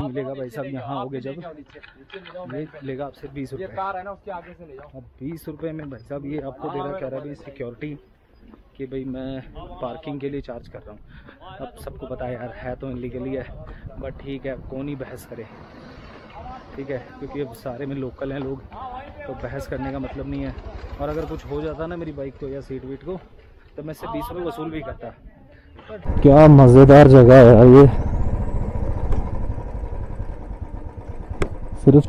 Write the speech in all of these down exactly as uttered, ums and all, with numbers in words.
मिलेगा भाई साहब। यहाँ आओगे जब ये लेगा आपसे बीस रुपये। अब बीस रुपये में भाई साहब ये आपको दे रहा, कह रहा है भाई सिक्योरिटी कि भाई मैं पार्किंग के लिए चार्ज कर रहा हूँ। अब सबको पता है यार है तो इनलीगली है, बट ठीक है कौन ही बहस करे, ठीक है, क्योंकि अब सारे में लोकल हैं लोग, तो बहस करने का मतलब नहीं है। और अगर कुछ हो जाता ना मेरी बाइक को या सीट वीट को, तो मैं इससे बीस रुपये वसूल भी करता। क्या मज़ेदार जगह है यार ये, सिर्फ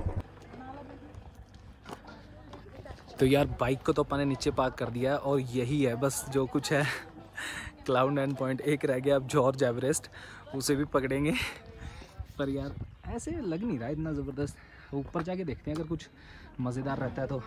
तो यार बाइक को तो अपन ने नीचे पार्क कर दिया है और यही है बस जो कुछ है। क्लाउड नाइन पॉइंट एक रह गया, अब जॉर्ज एवरेस्ट, उसे भी पकड़ेंगे। पर यार ऐसे लग नहीं रहा इतना ज़बरदस्त, ऊपर जाके देखते हैं अगर कुछ मज़ेदार रहता है तो।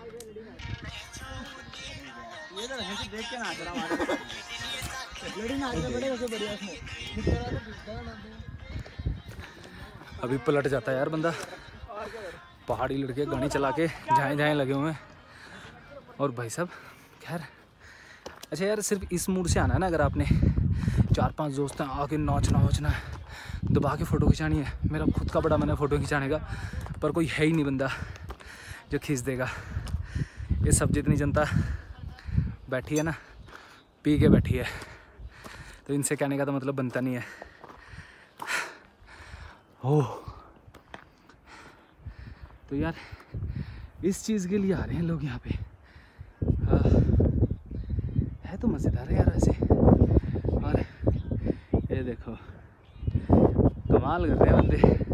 अभी पलट जाता है यार बंदा, पहाड़ी लड़के गाड़ी चला के जाए जाए लगे हुए हैं। और भाई साहब खैर अच्छा यार, सिर्फ इस मूड से आना है ना, अगर आपने चार पांच दोस्त हैं आके नाचना वाचना दबा के फ़ोटो खिंचानी है। मेरा खुद का बड़ा मन है फ़ोटो खिंचाने का, पर कोई है ही नहीं बंदा जो खींच देगा। ये सब जितनी जनता बैठी है ना, पी के बैठी है, तो इनसे कहने का तो मतलब बनता नहीं है। ओह तो यार इस चीज़ के लिए आ रहे हैं लोग यहाँ पे। आ, है तो मज़ेदार है यार वैसे। और ये देखो कमाल कर रहे हैं बंदे।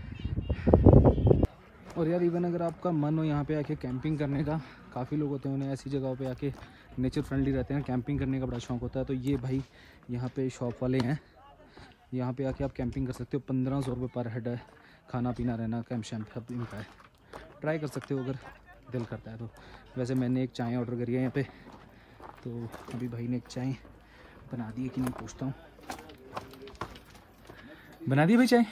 और यार इवन अगर आपका मन हो यहाँ पे आके कैंपिंग करने का, काफ़ी लोग होते हैं उन्हें ऐसी जगहों पे आके नेचर फ्रेंडली रहते हैं, कैंपिंग करने का बड़ा शौक होता है। तो ये भाई यहाँ पे शॉप वाले हैं, यहाँ पे आके आप कैंपिंग कर सकते हो। पंद्रह सौ रुपये पर हेड है, खाना पीना रहना कैंप शैम्प सब इनका है। ट्राई कर सकते हो अगर दिल करता है तो। वैसे मैंने एक चाय ऑर्डर करी है यहाँ पे, तो अभी भाई ने एक चाय बना दी है कि नहीं पूछता हूँ। बना दी भाई चाय?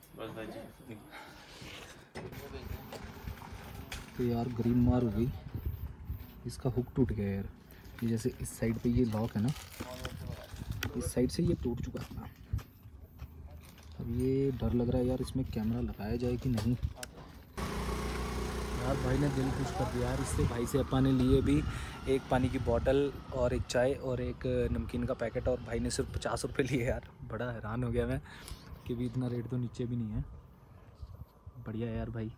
तो यार गरीब मार हो गई, इसका हुक टूट गया यार। ये जैसे इस साइड पे ये लॉक है ना, इस साइड से ये टूट चुका है ना। अब ये डर लग रहा है यार, इसमें कैमरा लगाया जाए कि नहीं। यार भाई ने दिल खुश कर दिया यार इससे। भाई से अपन ने लिए भी एक पानी की बोतल और एक चाय और एक नमकीन का पैकेट, और भाई ने सिर्फ पचास रुपये लिए यार। बड़ा हैरान हो गया मैं कि भी इतना रेट तो नीचे भी नहीं है। बढ़िया यार भाई।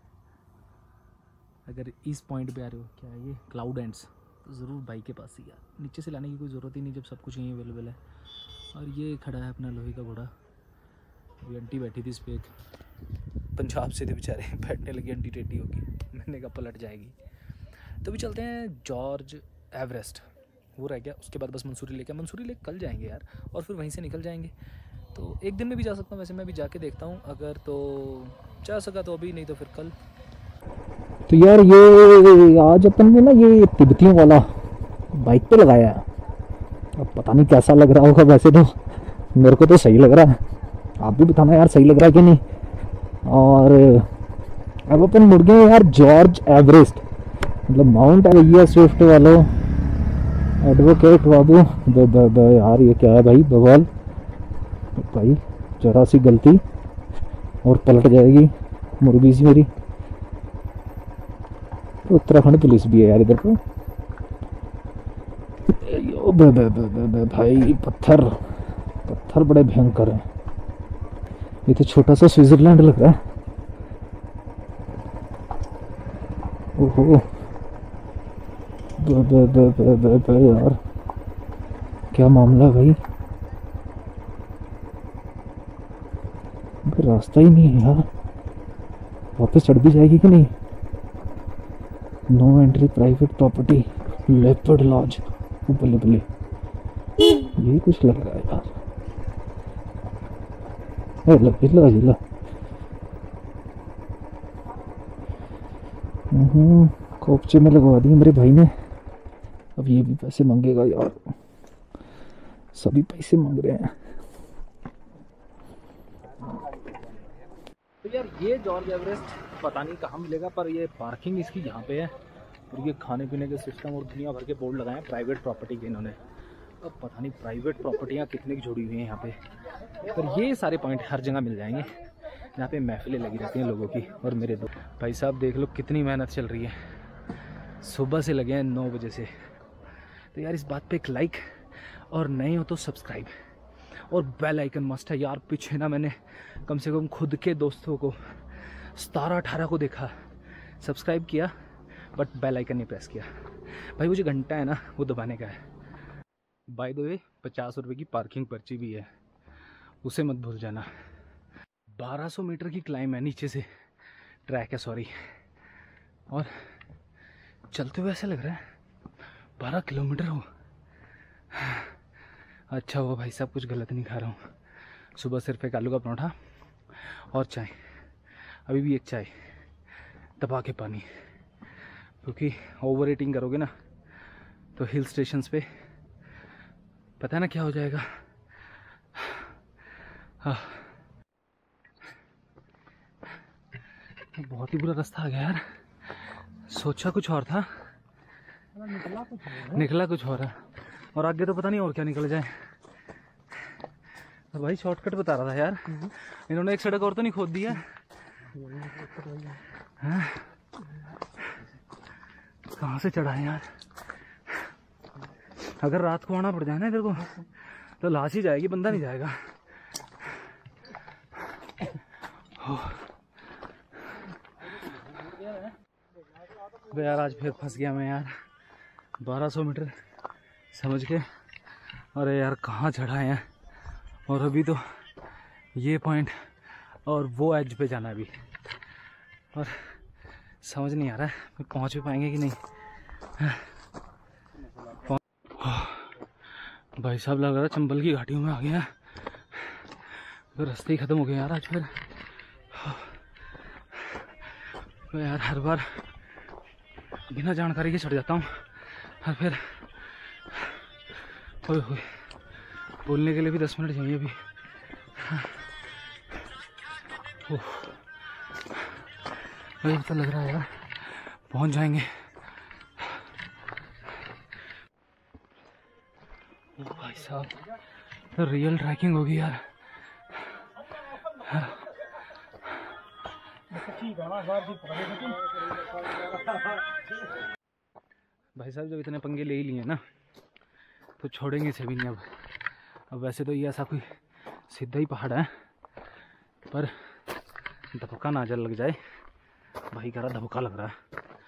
अगर इस पॉइंट पे आ रहे हो, क्या है ये क्लाउड एंड्स, तो ज़रूर भाई के पास ही यार, नीचे से लाने की कोई ज़रूरत ही नहीं जब सब कुछ यहीं अवेलेबल है। और ये खड़ा है अपना लोहे का घोड़ा। अभी आंटी बैठी थी इस पर, एक पंजाब से थे बेचारे, बैठने लगी आंटी टेढ़ी होगी, मैंने कहा पलट जाएगी। तो भी चलते हैं जॉर्ज एवरेस्ट, वो रह गया। उसके बाद बस मंसूरी लेक है, मंसूरी लेक कल जाएंगे यार, और फिर वहीं से निकल जाएंगे। तो एक दिन में भी जा सकता हूँ वैसे, मैं भी जाके देखता हूँ अगर तो जा सका तो अभी, नहीं तो फिर कल। तो यार ये आज अपन ने ना ये तिब्बतियों वाला बाइक पे लगाया है। अब पता नहीं कैसा लग रहा होगा, वैसे तो मेरे को तो सही लग रहा है। आप भी बताना यार सही लग रहा है कि नहीं। और अब अपन मुड़ गए यार जॉर्ज एवरेस्ट, मतलब माउंट भैया स्विफ्ट वालों, एडवोकेट बाबू। ब, ब, ब, यार ये क्या है भाई, बवाल भाई, जरा सी गलती और पलट जाएगी मुर्गी सी मेरी। तो उत्तराखंड पुलिस भी है यार इधर पे। ब, ब, ब, ब, ब, भाई पत्थर पत्थर बड़े भयंकर हैं। ये तो छोटा सा स्विट्जरलैंड लग रहा है। ओहो ब, ब, ब, ब, ब, ब, यार क्या मामला है भाई, रास्ता ही नहीं है यार। वापस चढ़ भी जाएगी कि नहीं। No entry private property leopard lodge, बल्ले बल्ले यही कुछ लग रहा है यार। हिला हिला हिला हम्म कोपचे में लगवा दी मेरे भाई ने। अब ये भी पैसे मांगेगा यार, सभी पैसे मांग रहे हैं। तो यार ये जॉर्ज एवरेस्ट पता नहीं कहाँ मिलेगा, पर ये पार्किंग इसकी यहाँ पे है, और ये खाने पीने के सिस्टम और दुनिया भर के बोर्ड लगाए हैं प्राइवेट प्रॉपर्टी के इन्होंने। अब पता नहीं प्राइवेट प्रॉपर्टियाँ कितने की जुड़ी हुई हैं यहाँ पे, पर ये सारे पॉइंट हर जगह मिल जाएंगे। जहाँ पे महफिलें लगी रहती हैं लोगों की और मेरे दो भाई साहब देख लो कितनी मेहनत चल रही है, सुबह से लगे हैं नौ बजे से। तो यार इस बात पे एक लाइक और नए हो तो सब्सक्राइब और बेल आइकन मस्ट है यार। पीछे ना मैंने कम से कम खुद के दोस्तों को सतारह अठारह को देखा, सब्सक्राइब किया बट बेल आइकन नहीं प्रेस किया। भाई वो जो घंटा है ना वो दबाने का है। बाय द वे पचास रुपये की पार्किंग पर्ची भी है, उसे मत भूल जाना। बारह सौ मीटर की क्लाइम है, नीचे से ट्रैक है सॉरी, और चलते हुए ऐसा लग रहा है बारह किलोमीटर हो। अच्छा हुआ भाई साहब कुछ गलत नहीं खा रहा हूँ। सुबह सिर्फ एक आलू का परोठा और चाय, अभी भी एक चाय दबा के पानी, क्योंकि ओवर ईटिंग करोगे ना तो हिल स्टेशंस पे पता है ना क्या हो जाएगा। हाँ बहुत ही बुरा रास्ता आ गया यार, सोचा कुछ और था निकला कुछ और निकला कुछ और है, और आगे तो पता नहीं और क्या निकल जाए। तो भाई शॉर्टकट बता रहा था यार, इन्होंने एक सड़क और तो नहीं खोद दिया। हाँ? कहाँ से चढ़ा है यार, अगर रात को आना पड़ जाए ना इधर को तो लाश ही जाएगी, बंदा नहीं जाएगा। तो यार आज फिर फंस गया मैं यार, बारह सौ मीटर समझ के, अरे यार कहाँ चढ़ा है, और अभी तो ये पॉइंट और वो एज पे जाना अभी, और समझ नहीं आ रहा है पहुँच भी पाएंगे कि नहीं। भाई साहब लग रहा है चंबल की घाटियों में आ गया, तो रास्ते ही ख़त्म हो गए यार आज फिर। तो यार हर बार बिना जानकारी के चढ़ जाता हूँ, और फिर ओए होए बोलने के लिए भी दस मिनट चाहिए अभी। मुझे तो लग रहा है यार पहुँच जाएंगे। ओ भाई साहब तो रियल ट्रैकिंग होगी यार। भाई साहब जब इतने पंगे ले ही लिए ना तो छोड़ेंगे इसे भी नहीं अब। अब वैसे तो ये ऐसा कोई सीधा ही पहाड़ है, पर धपका ना जल लग जाए, भाई कह रहा धपका लग रहा है।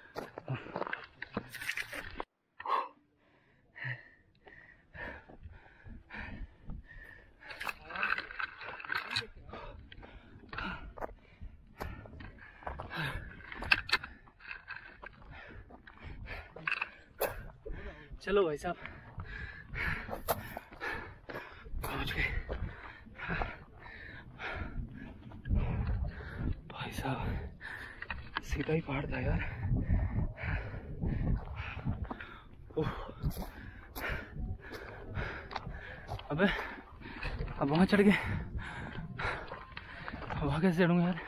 चलो भाई साहब पहुंच गए। भाई साहब सीधा ही पहाड़ था यार। ओह अबे अब वहाँ चढ़ गए, वहाँ कैसे चढ़ूंगा यार।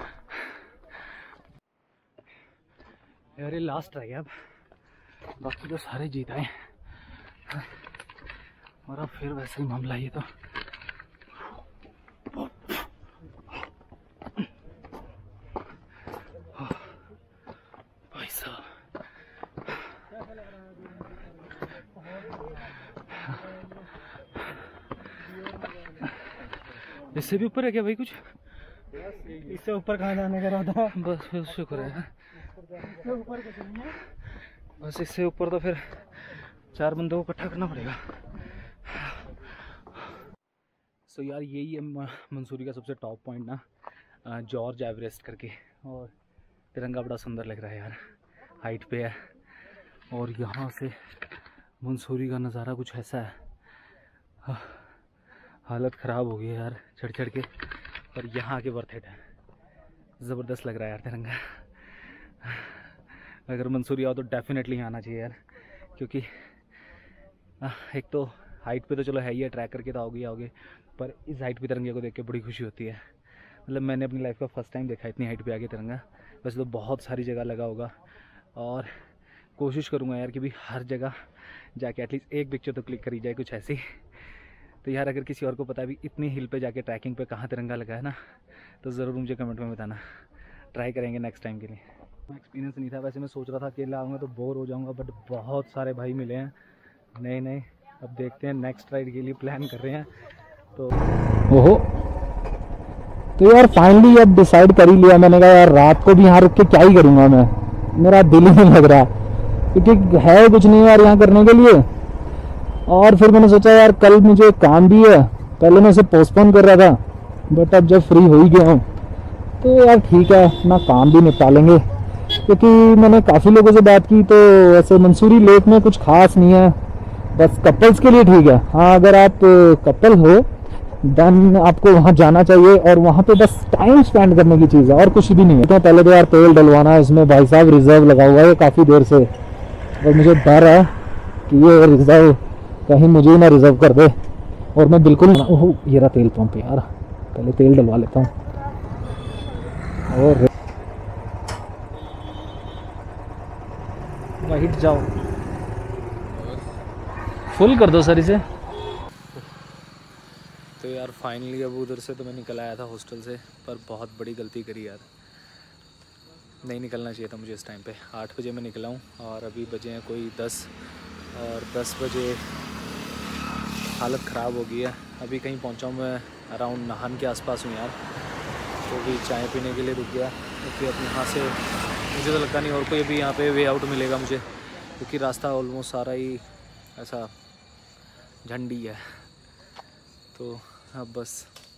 यार ये लास्ट रह गया, अब बाकी तो सारे जीत आए, और अब फिर वैसे ही मामला ये तो। भाई साहब इससे भी ऊपर है क्या भाई कुछ? इससे ऊपर कहाँ जाने का रहा था? बस फिर शुक्र है, बस इससे ऊपर तो फिर चार बंदों को इकट्ठा करना पड़ेगा। सो so यार यही है मंसूरी का सबसे टॉप पॉइंट ना, जॉर्ज एवरेस्ट करके, और तिरंगा बड़ा सुंदर लग रहा है यार, हाइट पे है, और यहाँ से मंसूरी का नज़ारा कुछ ऐसा है, हालत ख़राब हो गई है यार चढ़ चढ़ के, पर यहाँ आके वर्थ इट है, ज़बरदस्त लग रहा है यार तिरंगा। अगर मंसूरी आओ तो डेफिनेटली आना चाहिए यार, क्योंकि एक तो हाइट पे तो चलो है ही है, ट्रैक करके तो आओगे आओगे, पर इस हाइट पे तिरंगे को देख के बड़ी खुशी होती है। मतलब मैंने अपनी लाइफ का फर्स्ट टाइम देखा इतनी हाइट पे आके तिरंगा। वैसे तो बहुत सारी जगह लगा होगा, और कोशिश करूँगा यार कि भी हर जगह जाके एटलीस्ट एक पिक्चर तो क्लिक करी जाए कुछ ऐसी। तो यार अगर किसी और को पता है भी इतनी हिल पे जाके ट्रैकिंग पे कहाँ तिरंगा लगा है ना, तो ज़रूर मुझे कमेंट में बताना, ट्राई करेंगे नेक्स्ट टाइम के लिए। एक्सपीरियंस नहीं था, वैसे मैं सोच रहा था अकेला आऊँगा तो बोर हो जाऊँगा, बट बहुत सारे भाई मिले हैं नए नए। अब देखते हैं, नेक्स्ट राइड के लिए प्लान कर रहे हैं। तो ओहो, तो यार फाइनली अब डिसाइड कर ही लिया मैंने, कहा यार रात को भी यहाँ रुक के क्या ही करूँगा मैं, मेरा दिल ही नहीं लग रहा, क्योंकि है कुछ नहीं यार यहाँ करने के लिए। और फिर मैंने सोचा यार कल मुझे काम भी है, पहले मैं इसे पोस्टपोन कर रहा था, बट अब जब फ्री हो ही गया हूँ तो यार ठीक है, अपना काम भी निपटा लेंगे। क्योंकि मैंने काफ़ी लोगों से बात की तो ऐसे मंसूरी लेक में कुछ खास नहीं है, बस कपल्स के लिए ठीक है। हाँ, अगर आप कपल हो देन आपको वहाँ जाना चाहिए, और वहाँ पे बस टाइम स्पेंड करने की चीज़ है और कुछ भी नहीं है। तो पहले तो यार तेल डलवाना है इसमें, भाई साहब रिजर्व लगा हुआ है काफ़ी देर से, और मुझे डर है कि ये रिजर्व कहीं मुझे ही ना रिजर्व कर दे, और मैं बिल्कुल ओह ये रहा तेल पंप यार, पहले तेल डलवा लेता हूँ। और वाइट जाओ, फुल कर दो सर इसे। तो यार फाइनली अब उधर से तो मैं निकल आया था हॉस्टल से, पर बहुत बड़ी गलती करी यार, नहीं निकलना चाहिए था मुझे इस टाइम पे। आठ बजे मैं निकला हूँ और अभी बजे हैं कोई दस, और दस बजे हालत ख़राब हो गई है। अभी कहीं पहुँचा हूँ मैं अराउंड नाहन के आसपास हूँ यार, तो भी चाय पीने के लिए रुक गया, क्योंकि अब यहाँ से मुझे तो लगता नहीं और कोई अभी यहाँ पे वे आउट मिलेगा मुझे, क्योंकि रास्ता ऑलमोस्ट सारा ही ऐसा झंडी है। तो अब बस,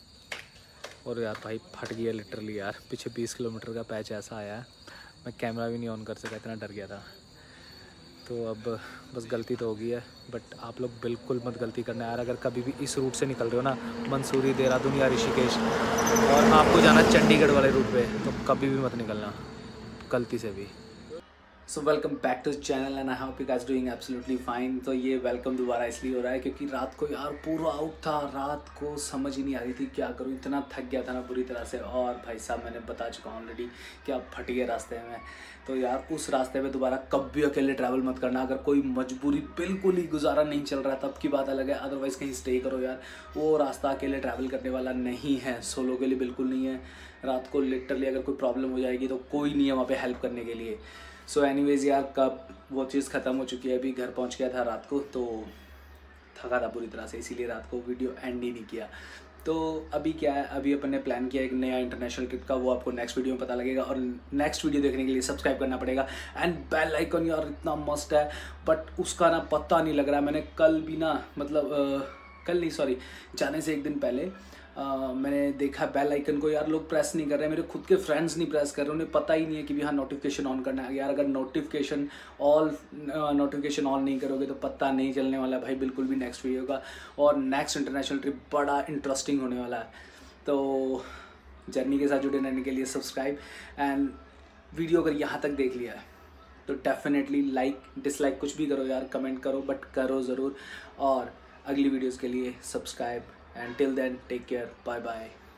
और यार भाई फट गया लिटरली यार, पीछे बीस किलोमीटर का पैच ऐसा आया है, मैं कैमरा भी नहीं ऑन कर सका, इतना डर गया था। तो अब बस गलती तो हो गई है, बट आप लोग बिल्कुल मत गलती करना यार। अगर कभी भी इस रूट से निकल रहे हो ना, मंसूरी, देहरादून या ऋषिकेश, और आपको जाना चंडीगढ़ वाले रूट पे, तो कभी भी मत निकलना गलती से भी। So welcome back to channel and I hope you guys doing absolutely fine. तो ये वेलकम दोबारा इसलिए हो रहा है क्योंकि रात को यार पूरा आउट था, रात को समझ ही नहीं आ रही थी क्या करूँ, इतना थक गया था ना पूरी तरह से। और भाई साहब मैंने बता चुका हूँ ऑलरेडी कि आप फट गए रास्ते में, तो यार उस रास्ते में दोबारा कभी अकेले ट्रैवल मत करना। अगर कोई मजबूरी बिल्कुल ही गुजारा नहीं चल रहा तब की बात अलग है, अदरवाइज़ कहीं स्टे करो यार। वो रास्ता अकेले ट्रैवल करने वाला नहीं है, सोलो के लिए बिल्कुल नहीं है। रात को लिटरली अगर कोई प्रॉब्लम हो जाएगी तो कोई नहीं है वहाँ पे हेल्प करने के लिए। सो एनीवेज यार, कब वो चीज़ ख़त्म हो चुकी है, अभी घर पहुँच गया था रात को, तो थका था पूरी तरह से, इसीलिए रात को वीडियो एंड ही नहीं किया। तो अभी क्या है, अभी अपन ने प्लान किया एक नया इंटरनेशनल ट्रिप का, वो आपको नेक्स्ट वीडियो में पता लगेगा। और नेक्स्ट वीडियो देखने के लिए सब्सक्राइब करना पड़ेगा, एंड बेल आइकन यार इतना मस्त है, बट उसका ना पता नहीं लग रहा है। मैंने कल भी ना, मतलब आ, कल नहीं सॉरी जाने से एक दिन पहले Uh, मैंने देखा बेल आइकन को यार लोग प्रेस नहीं कर रहे हैं, मेरे खुद के फ्रेंड्स नहीं प्रेस कर रहे, उन्हें पता ही नहीं है कि भी हाँ नोटिफिकेशन ऑन करना है यार। अगर नोटिफिकेशन ऑल नोटिफिकेशन ऑन नहीं करोगे तो पता नहीं चलने वाला भाई बिल्कुल भी नेक्स्ट वीडियो का। और नेक्स्ट इंटरनेशनल ट्रिप बड़ा इंटरेस्टिंग होने वाला है, तो जर्नी के साथ जुड़े रहने के लिए सब्सक्राइब, एंड वीडियो अगर यहाँ तक देख लिया है तो डेफिनेटली लाइक डिसलाइक कुछ भी करो यार, कमेंट करो, बट करो ज़रूर। और अगली वीडियोज़ के लिए subscribe, and till then take care, bye bye।